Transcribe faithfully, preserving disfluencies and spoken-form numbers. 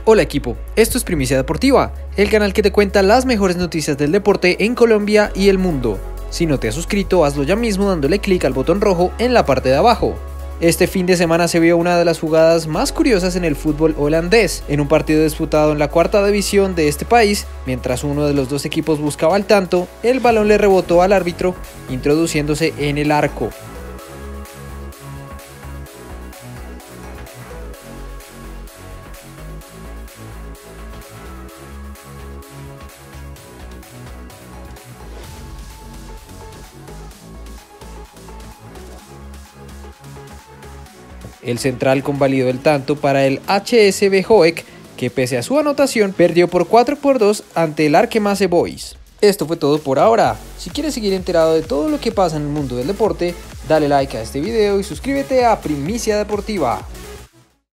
Hola equipo, esto es Primicia Deportiva, el canal que te cuenta las mejores noticias del deporte en Colombia y el mundo. Si no te has suscrito, hazlo ya mismo dándole clic al botón rojo en la parte de abajo. Este fin de semana se vio una de las jugadas más curiosas en el fútbol holandés, en un partido disputado en la cuarta división de este país. Mientras uno de los dos equipos buscaba el tanto, el balón le rebotó al árbitro, introduciéndose en el arco. El central convalidó el tanto para el H S V Hoek, que pese a su anotación perdió por cuatro por dos ante el Arkemasse Boys. Esto fue todo por ahora. Si quieres seguir enterado de todo lo que pasa en el mundo del deporte, dale like a este video y suscríbete a Primicia Deportiva.